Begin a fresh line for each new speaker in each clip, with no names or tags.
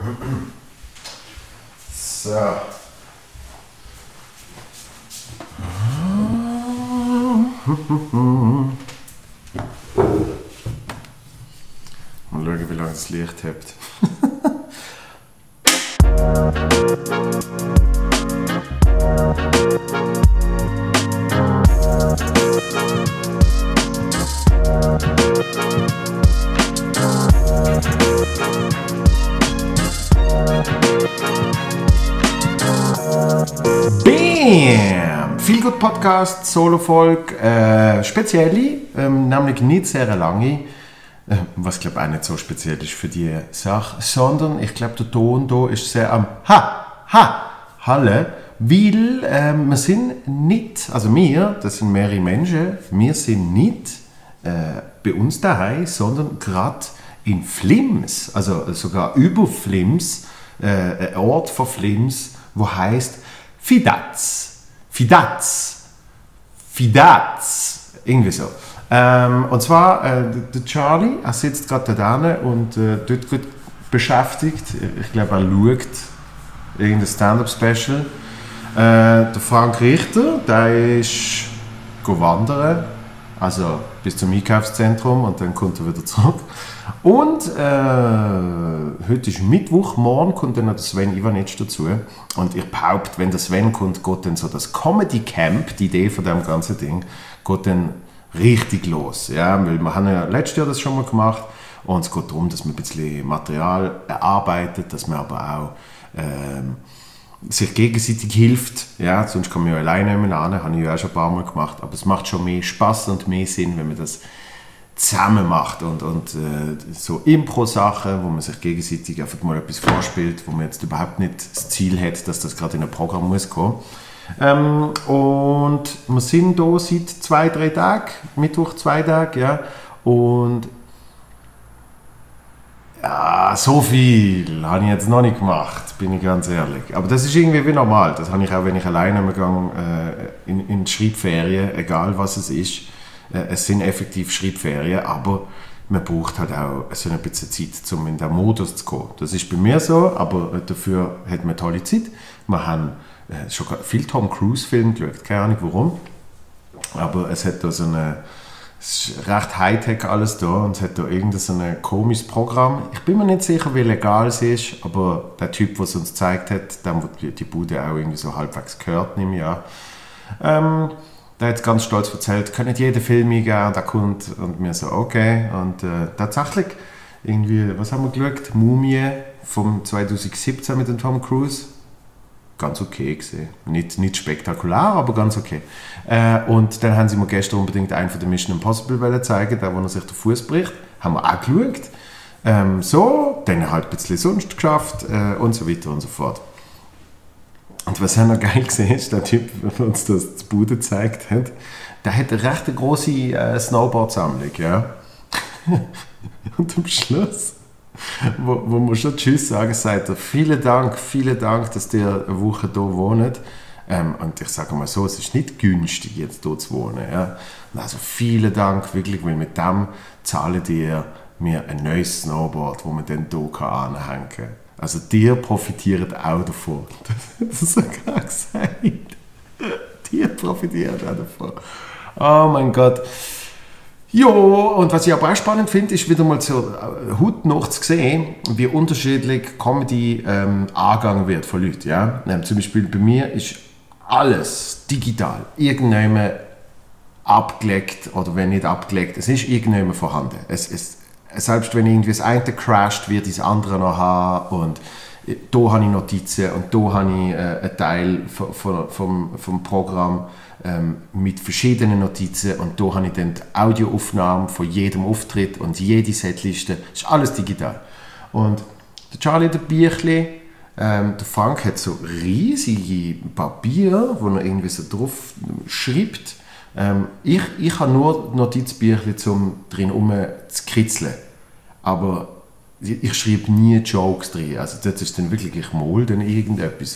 So. Mal schauen, wie lange das Licht hebt. Bam! Viel gut Podcast, Solo-Folge, speziell, nämlich nicht sehr lange, was glaube ich auch nicht so speziell ist für die Sache, sondern ich glaube der Ton hier ist sehr am Halle, weil wir sind nicht, also wir, das sind mehrere Menschen, wir sind nicht bei uns daheim, sondern gerade in Flims, also sogar über Flims, ein Ort von Flims, wo heißt Fidaz, irgendwie so. Und zwar, der Charlie, er sitzt gerade da und dort gut beschäftigt. Ich glaube, er schaut irgendein Stand-up-Special. Der Frank Richter, der ist wandern, also bis zum Einkaufszentrum und dann kommt er wieder zurück. Und heute ist Mittwoch, morgen kommt dann noch der Sven Ivanic dazu. Und ich behaupte, wenn der Sven kommt, geht dann so das Comedy Camp, die Idee von dem ganzen Ding, geht dann richtig los. Ja? Weil wir haben ja letztes Jahr das schon mal gemacht und es geht darum, dass man ein bisschen Material erarbeitet, dass man aber auch sich gegenseitig hilft. Ja? Sonst kann man ja alleine nehmen, habe ich ja auch schon ein paar Mal gemacht. Aber es macht schon mehr Spaß und mehr Sinn, wenn man das zusammen macht und so Impro-Sachen, wo man sich gegenseitig einfach mal etwas vorspielt, wo man jetzt überhaupt nicht das Ziel hat, dass das gerade in ein Programm muss kommen. Und wir sind hier seit 2-3 Tagen, Mittwoch 2 Tage, ja, und ja, so viel habe ich jetzt noch nicht gemacht, bin ich ganz ehrlich. Aber das ist irgendwie wie normal, das habe ich auch, wenn ich alleine gehe, in die Schreibferien, egal was es ist. Es sind effektiv Schreibferien, aber man braucht halt auch so ein bisschen Zeit, um in den Modus zu kommen. Das ist bei mir so, aber dafür hat man tolle Zeit. Wir haben schon viel Tom Cruise-Filme geschaut, keine Ahnung warum, aber es hat da so eine, es ist recht Hightech alles da und es hat da irgendein so ein komisches Programm. Ich bin mir nicht sicher, wie legal es ist, aber der Typ, der es uns gezeigt hat, dem wird die Bude auch irgendwie so halbwegs gehört, nehme ich an. Der hat ganz stolz erzählt, kann nicht jeden Film eingeben, der kommt und mir so, okay. Und tatsächlich, irgendwie, was haben wir geschaut? Mumie vom 2017 mit dem Tom Cruise. Ganz okay gesehen. Nicht spektakulär, aber ganz okay. Und dann haben sie mir gestern unbedingt einen von den Mission Impossible zeigen, der, wo er sich den Fuß bricht. Haben wir auch geschaut. Dann halt ein bisschen sonst geschafft und so weiter und so fort. Und was auch noch geil gesehen ist, der Typ, der uns das die Bude gezeigt hat, der hat eine recht grosse Snowboard-Sammlung, ja. Und am Schluss, wo wir schon Tschüss sagen, sagt er, vielen Dank, dass ihr eine Woche hier wohnt. Und ich sage mal so, es ist nicht günstig, jetzt hier zu wohnen. Ja. Also vielen Dank, wirklich, weil mit dem zahlen ihr mir ein neues Snowboard, das man dann hier anhängen kann. Also die profitieren auch davon. Das ist sogar gesagt. Die profitieren auch davon. Oh mein Gott. Jo, und was ich aber auch spannend finde, ist wieder mal so hautnah zu sehen, wie unterschiedlich Comedy angegangen wird von Leuten. Ja? Zum Beispiel bei mir ist alles digital. Irgendjemand abgelegt oder wenn nicht abgelegt, es ist irgendjemand vorhanden. Selbst wenn irgendwie das eine crasht, wird das andere noch haben und da habe ich Notizen und da habe ich einen Teil vom Programm mit verschiedenen Notizen und da habe ich dann die Audioaufnahmen von jedem Auftritt und jede Setliste, das ist alles digital. Und der Charlie hat ein Büchlein, der Frank hat so riesige Papier, wo er irgendwie so drauf schreibt. Ich habe nur Notizbücher, um drin zu kritzeln. Aber ich schreibe nie Jokes drin. Also das ist dann wirklich, ich male dann irgendetwas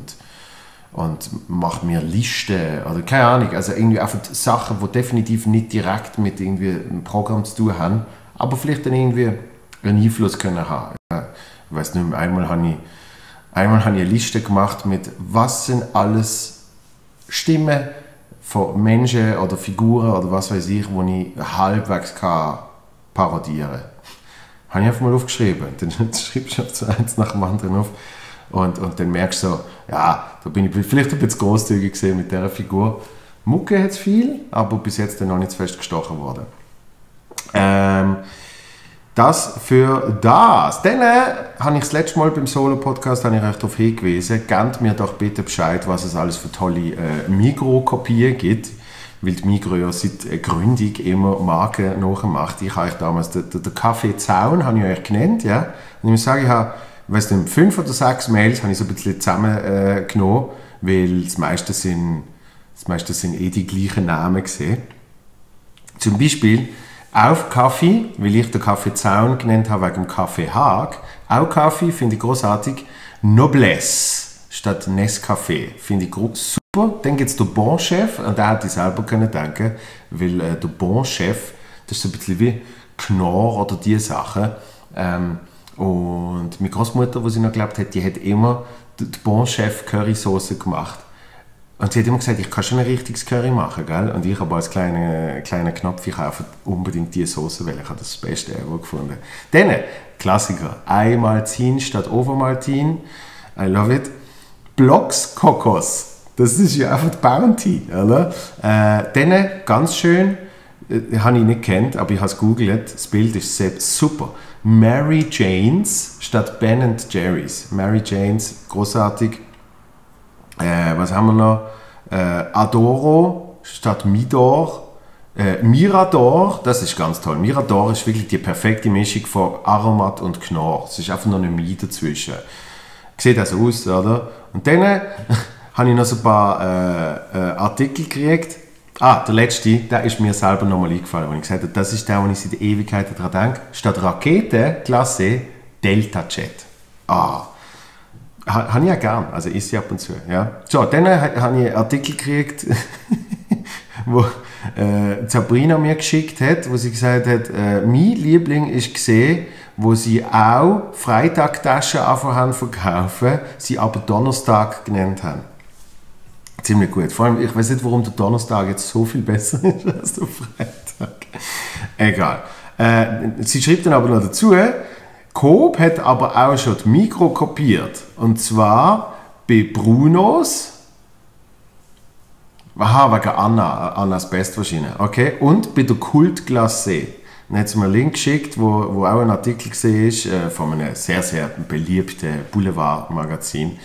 und mache mir Listen oder keine Ahnung. Also irgendwie einfach Sachen, die definitiv nicht direkt mit irgendwie einem Programm zu tun haben, aber vielleicht dann irgendwie einen Einfluss können haben. ich weiß nicht mehr, einmal habe ich eine Liste gemacht mit, was sind alles Stimmen von Menschen oder Figuren oder was weiß ich, die ich halbwegs parodieren kann. Habe ich einfach mal aufgeschrieben. Dann schreibst du so eins nach dem anderen auf. Und dann merkst du so, ja, da bin ich vielleicht ein bisschen großzügig gesehen mit dieser Figur. Mucke hat es viel, aber bis jetzt noch nicht zu fest gestochen worden. Das für das. Dann habe ich das letzte Mal beim Solo-Podcast euch darauf hingewiesen, gebt mir doch bitte Bescheid, was es alles für tolle Migros-Kopien gibt. Weil die Migros ja seit Gründung immer Marken nachmacht. Ich habe euch damals den Café Zaun habe ich euch genannt. Ja? Und ich muss sagen, ich habe 5 oder 6 Mails habe ich so ein bisschen zusammengenommen, weil das meiste sind die gleichen Namen gesehen. Zum Beispiel auf Kaffee, weil ich den Café Zaun genannt habe wegen dem Café Haag. Auch Kaffee finde ich großartig. Noblesse statt Nescafé finde ich super. Dann gibt es den Bon Chef, und den hätte ich selber denken, weil der Bon Chef, das ist so ein bisschen wie Knorr oder diese Sachen. Und meine Großmutter, die sie noch gelebt hat, die hat immer die Bon Chef Currysoße gemacht. Und sie hat immer gesagt, ich kann schon ein richtiges Curry machen, gell? Und ich habe als kleiner Knopf, ich kaufe unbedingt diese Soße, weil ich habe das Beste ever gefunden. Dann, Klassiker, Eimaltin statt Ovomaltin, I love it. Blocks Kokos, das ist ja einfach die Bounty, oder? Dann, ganz schön, habe ich nicht gekannt, aber ich habe es gegoogelt, das Bild ist super. Mary Janes statt Ben & Jerry's. Mary Janes, großartig. Was haben wir noch? Adoro statt Midor. Mirador, das ist ganz toll. Mirador ist wirklich die perfekte Mischung von Aromat und Knorr. Es ist einfach noch eine Mie dazwischen. Sieht also aus, oder? Und dann habe ich noch so ein paar Artikel gekriegt. Der letzte, der ist mir selber nochmal eingefallen, wo ich gesagt habe, das ist der, wo ich seit Ewigkeiten daran denke. Statt Rakete, Klasse, Delta Jet. Habe ich ja gern, also isst sie ab und zu. Ja. So, dann habe ich einen Artikel gekriegt, wo Sabrina mir geschickt hat, wo sie gesagt hat, mein Liebling ist gesehen, wo sie auch Freitagtaschen anfangen verkaufen, sie aber Donnerstag genannt haben. Ziemlich gut. Vor allem, ich weiß nicht, warum der Donnerstag jetzt so viel besser ist als der Freitag. Egal. Sie schreibt dann aber noch dazu, Coop hat aber auch schon die Migros kopiert. Und zwar bei Brunos. Aha, wegen Annas Bestmaschine. Okay. Und bei der Kult Glacé. Dann hat sie mir einen Link geschickt, wo auch ein Artikel gesehen ist von einem sehr, sehr beliebten Boulevard-Magazin.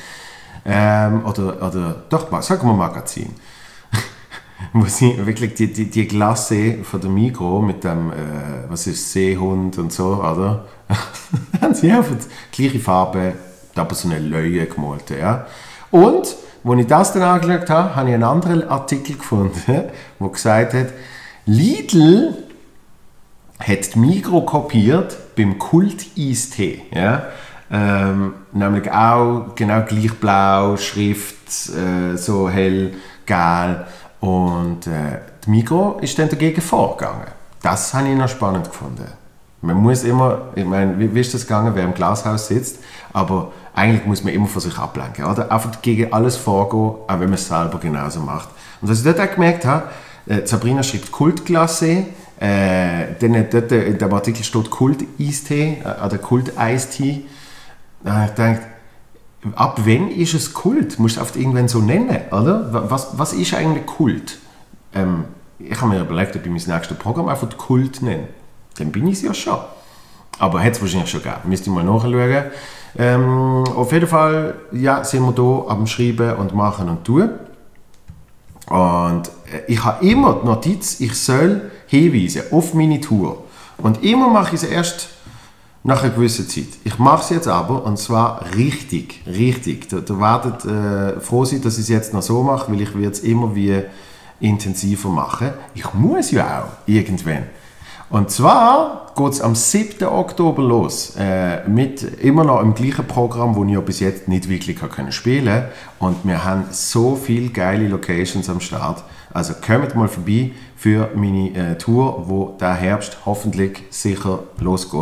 Doch, sagen wir Magazin. Wo sie wirklich die Glacé von der Migros mit dem, Seehund und so, oder? Haben sie einfach die gleiche Farbe, aber so eine Löwe gemalt, ja. Und, als ich das dann angeschaut habe, habe ich einen anderen Artikel gefunden, der gesagt hat, Lidl hat die Migros kopiert beim Kult-Eistee, ja. Nämlich auch genau gleich blau, Schrift so hell, gel. Und die Migros ist dann dagegen vorgegangen. Das habe ich noch spannend gefunden. Man muss immer, ich meine, wie ist das gegangen, wer im Glashaus sitzt, aber eigentlich muss man immer von sich ablenken, oder? Einfach gegen alles vorgehen, auch wenn man es selber genauso macht. Und was ich dort auch gemerkt habe, Sabrina schreibt Kultglace, dann dort in dem Artikel steht Kult-Eistee, oder Kult-Eistee. Ich denke, ab wann ist es Kult? Musst du es irgendwann so nennen, oder? Was ist eigentlich Kult? Ich habe mir überlegt, ob ich mein nächstes Programm einfach Kult nenne. Dann bin ich es ja schon. Aber hätte es wahrscheinlich schon gegeben. Müsste ich mal nachschauen. Auf jeden Fall ja, sind wir hier am Schreiben und Machen und Tun. Und ich habe immer die Notiz, ich soll hinweisen auf meine Tour. Und immer mache ich es erst nach einer gewissen Zeit. Ich mache es jetzt aber, und zwar richtig. Ihr werdet froh sein, dass ich es jetzt noch so mache, weil ich es immer wie intensiver machen. Ich muss ja auch irgendwann. Und zwar geht es am 7. Oktober los, mit immer noch im gleichen Programm, das ich ja bis jetzt nicht wirklich spielen konnte. Und wir haben so viele geile Locations am Start. Also kommt mal vorbei für meine Tour, wo der Herbst hoffentlich sicher losgeht.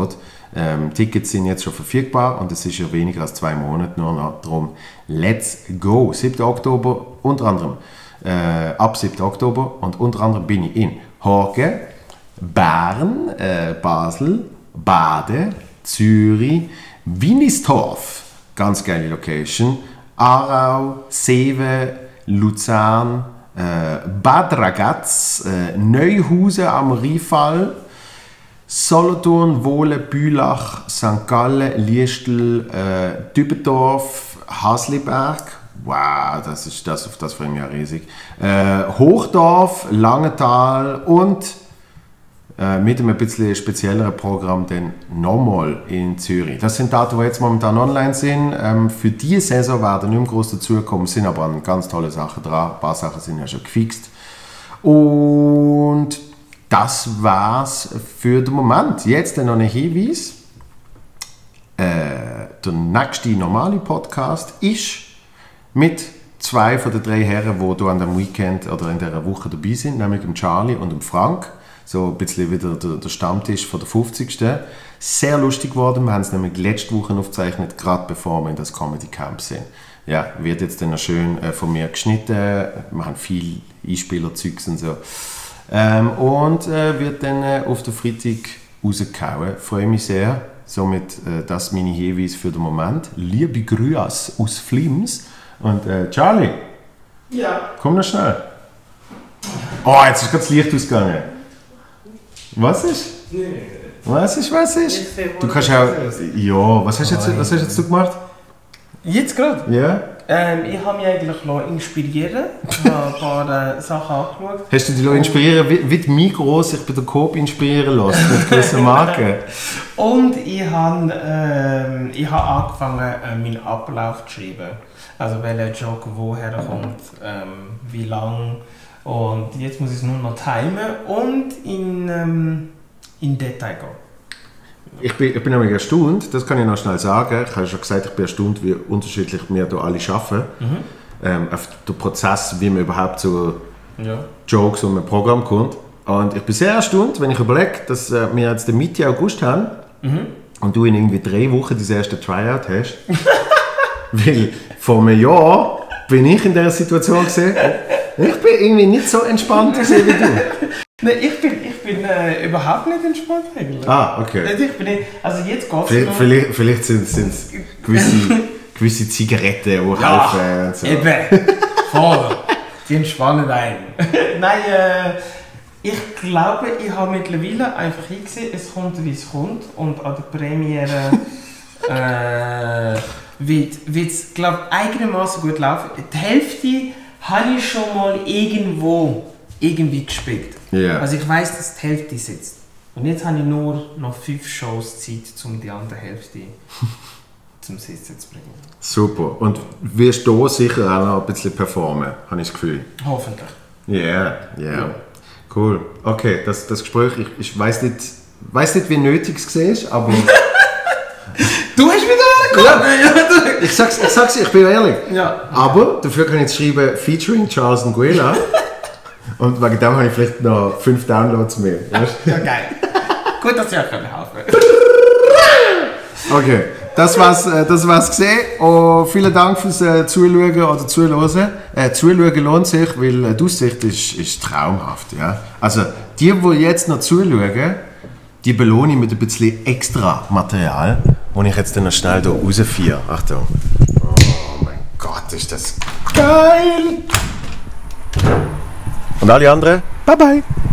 Tickets sind jetzt schon verfügbar und es ist ja weniger als 2 Monate nur noch. Darum, let's go! 7. Oktober, unter anderem, ab 7. Oktober und unter anderem bin ich in Horgen, Bern, Basel, Bade, Zürich, Winistorf, ganz geile Location, Aarau, Seewen, Luzern, Bad Ragaz, Neuhausen am Rheinfall, Solothurn, Wohlen, Bülach, St. Gallen, Liestel, Dübendorf, Hasliberg, wow, auf das freue ich mich ja riesig, Hochdorf, Langenthal und mit einem bisschen spezielleren Programm dann nochmal in Zürich. Das sind Daten, die jetzt momentan online sind. Für diese Saison werden nicht mehr groß dazukommen, sind aber ganz tolle Sachen dran. Ein paar Sachen sind ja schon gefixt. Und das war's für den Moment. Jetzt noch ein Hinweis. Der nächste normale Podcast ist mit 2 von den 3 Herren, die hier an dem Weekend oder in dieser Woche dabei sind, nämlich dem Charlie und dem Frank. So ein bisschen wieder der Stammtisch von der 50. Sehr lustig geworden. Wir haben es nämlich letzte Woche aufgezeichnet, gerade bevor wir in das Comedy Camp sind. Ja, wird jetzt dann noch schön von mir geschnitten. Wir haben viel Einspielerzeugs und so. Und wird dann auf den Freitag rausgehauen. Freue mich sehr. Somit das meine Hinweis für den Moment. Liebe Grüße aus Flims. Und Charlie,
ja.
Komm noch schnell. Oh, jetzt ist gerade das Licht ausgegangen. Was ist?
Nee.
Was ist? Du kannst auch... Ja, was hast du jetzt gemacht?
Jetzt gerade?
Ja?
Ich habe mich eigentlich inspirieren lassen. Ich habe ein paar Sachen angeschaut.
Hast du dich inspirieren wie die Migros sich bei der Coop inspirieren lassen mit gewissen Marken?
Und ich habe angefangen, meinen Ablauf zu schreiben. Also welcher Jog woher kommt, wie lang. Und jetzt muss ich es nur noch timen und in Detail gehen.
Ich bin nämlich erstaunt, das kann ich noch schnell sagen. Ich habe schon gesagt, ich bin erstaunt, wie unterschiedlich wir hier alle arbeiten. Auf den Prozess, wie man überhaupt zu Jokes und einem Programm kommt. Und ich bin sehr erstaunt, wenn ich überlege, dass wir jetzt den Mitte August haben und du in irgendwie 3 Wochen das erste Tryout hast. Weil vor einem Jahr bin ich in dieser Situation gesehen. Ich bin irgendwie nicht so entspannt wie du.
Nein, ich bin überhaupt nicht entspannt eigentlich.
Ah, okay.
Ich bin nicht, also jetzt geht's
vielleicht sind es gewisse Zigaretten, die helfen. Und so.
Eben, voll. Die entspannen einen. Nein, ich glaube, ich habe mittlerweile einfach hingesehen, es kommt wie es kommt. Und an der Premiere wird es, glaube ich, einigermaßen gut laufen. Die Hälfte habe ich schon mal irgendwie gespickt.
Yeah.
Also ich weiss, dass die Hälfte sitzt. Und jetzt habe ich nur noch 5 Shows Zeit, um die andere Hälfte zum Sitzen zu bringen.
Super. Und wirst du sicher auch noch ein bisschen performen, habe ich das Gefühl.
Hoffentlich.
Yeah. Cool. Okay, das Gespräch, ich weiss nicht, wie nötig es war, aber...
Du hast wieder angekommen!
Ich sag's, ich bin ehrlich.
Ja.
Aber dafür kann ich jetzt schreiben, featuring Charles Nguela. Und wegen dem habe ich vielleicht noch 5 Downloads mehr. Weißt?
Ja, geil. Gut, dass ich euch helfen konnte.
Okay, das war's gesehen. Und vielen Dank fürs Zuschauen oder Zuhören. Zuschauen lohnt sich, weil die Aussicht ist traumhaft. Ja? Also, die jetzt noch zuschauen, die belohne ich mit ein bisschen extra Material, das ich jetzt dann noch schnell hier rausfahre. Achtung. Oh mein Gott, ist das geil! Und alle anderen, bye bye!